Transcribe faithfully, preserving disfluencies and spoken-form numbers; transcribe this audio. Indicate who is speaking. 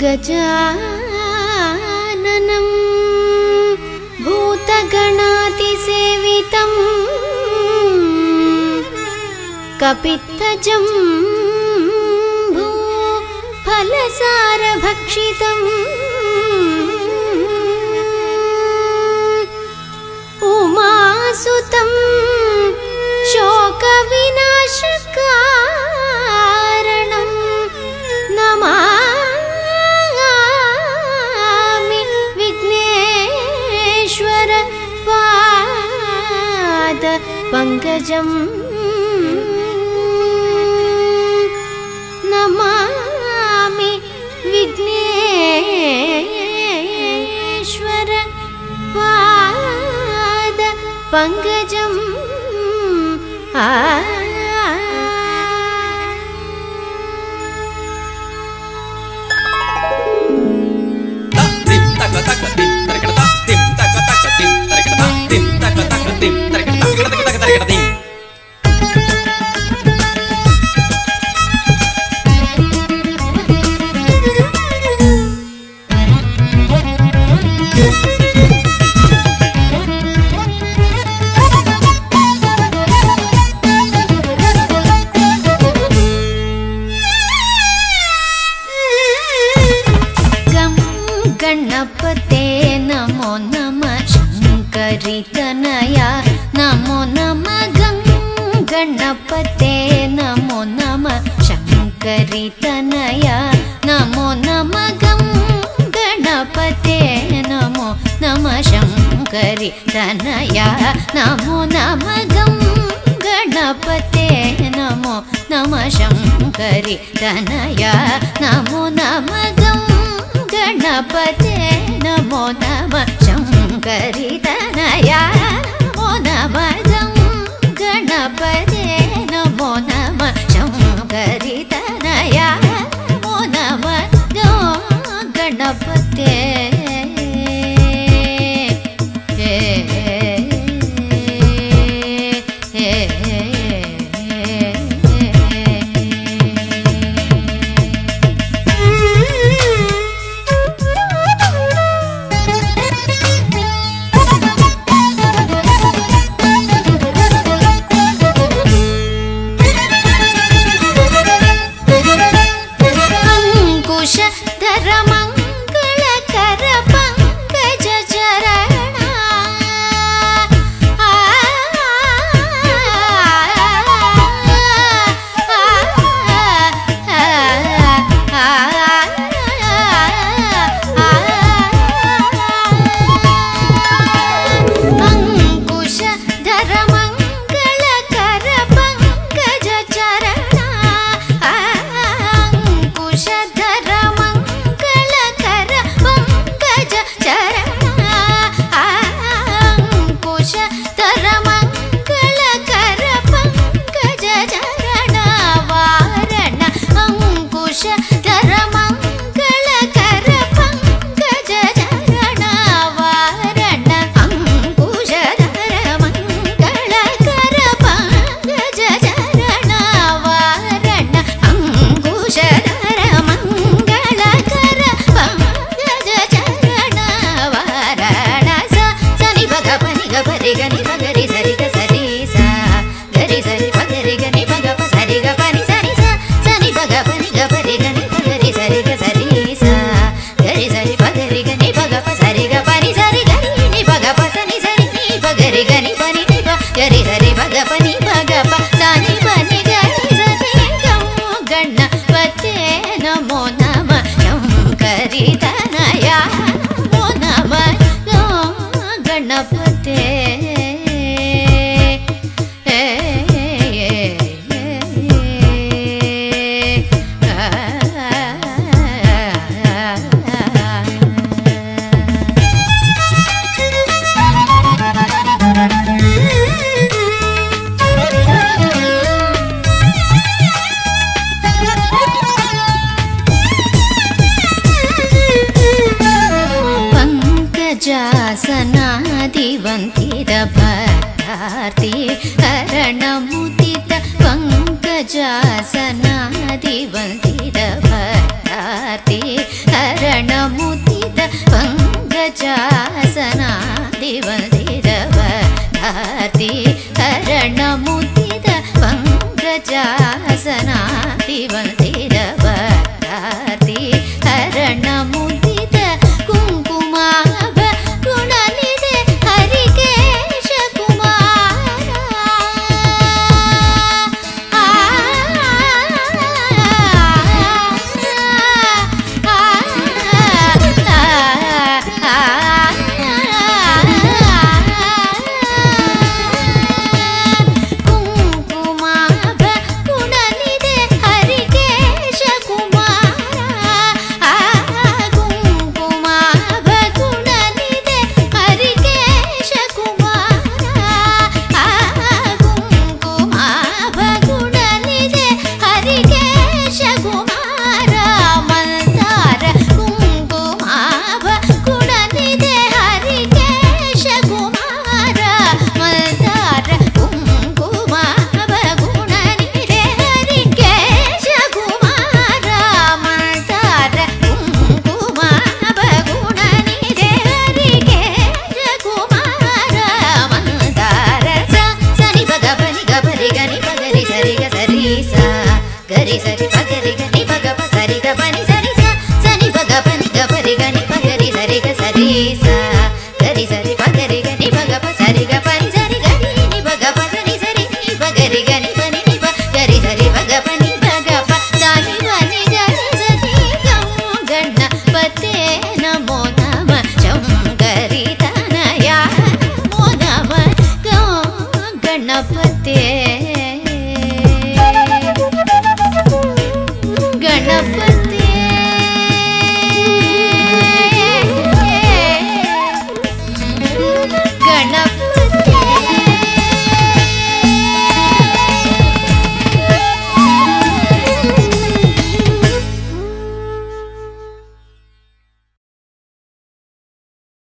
Speaker 1: गजाननं भूतगणातिसेवितं कपित्थजम्बू फलसारभक्षितम् उमासुतं शोकविनाशकारणं नमामि विघ्नेश्वर पाद पंकजम् नमामि विघ्नेश्वर पाद पंकजम् आ गणपते नमो नमः शंकरितनया नमो नमः गं गणपते नमो नमः शंकरितनया नमो नमः गं गणपते नमो नमः शंकरितनया नमो नमः गं गणपते नमो नमः शंकरितनया नमो नमः गं गणपते नमो नमः शंकरितनया नमो नमः गं गणपते नमो नमः शंकरितनया नमो नमः गं गणपते पंकजासनादिवन्दितभक्तार्ति हरणमुदित पंकजासनादिवन्दितभक्तार्ति हर ಜಾಸನಾತಿ ವಂದಿರವ ಕಾರ್ತಿ ಹರಣ ಮುದಿತ ಕುಂಕುಮಾಭ ಗುಣನಿದೆ ಹರಿಕೇಶ ಕುಮಾರ ಆ ಕುಂಕುಮಾಭ ಗುಣನಿದೆ ಹರಿಕೇಶ ಕುಮಾರ ಆ ಕುಂಕುಮಾಭ ಗುಣನಿದೆ ಹರಿಕೇಶ ಕುಮಾರ ಆ ಕುಂಕುಮಾಭ ಗುಣನಿದೆ ಹರಿಕೇಶ ಕುಮಾರ ಮಂದಾರ ಕುಂಕುಮಾಭ ಗುಣನಿದೆ ಹರಿಕೇಶ ಕುಮಾರ ಮಂದಾರ ಕುಂಕುಮಾಭ ಗುಣನಿದೆ ಹರಿಕೇಶ ಕುಮಾರ ಮಂದಾರ ಕುಂಕುಮಾಭ ಗುಣನಿದೆ ಹರಿಕೇಶ ಕುಮಾರ ಮಂದಾರ ಸ ಸನಿ ಪದ ಪನಿ ಗ ಪರಿ ಗನಿ ಪಗರಿ ಸರಿ ಗ ಸರಿ ಸ ಗರಿ ಸರಿ ಪಗರಿ ಗನಿ